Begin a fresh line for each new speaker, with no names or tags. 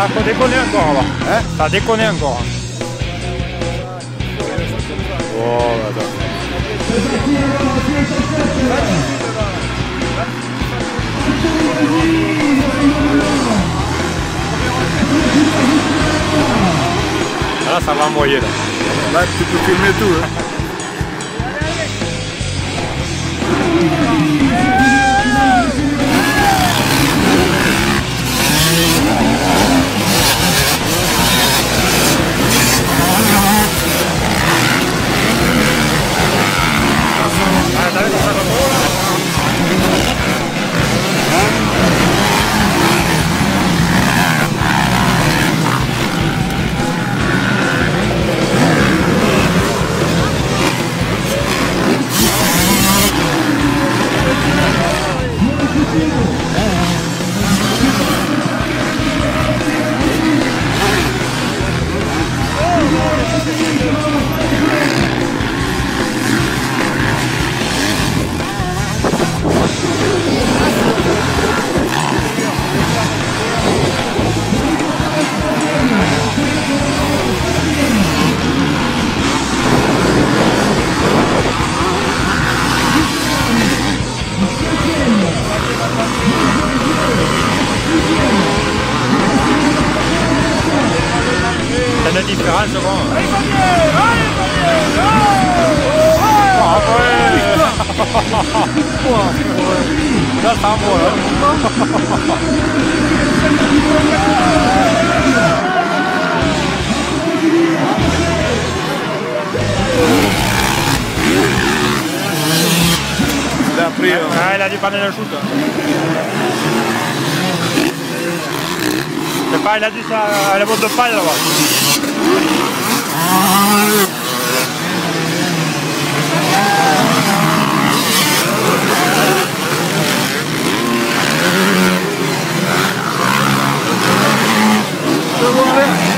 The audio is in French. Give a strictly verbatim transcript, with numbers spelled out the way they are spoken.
ça a déconné encore là.
Hein?
Ça a déconné encore.
Oh, attends.
Là, ça va envoyer là.
Là, tu peux filmer tout. Hein.
C'est une différence bon.
Allez Fabien! Allez Fabien!
Là, ça envoie.
Il a pris. Hein.
Ah, il a dépanné le shoot. C'est pas, il a dit ça à la botte de paille là-bas.
C'est bon, allez.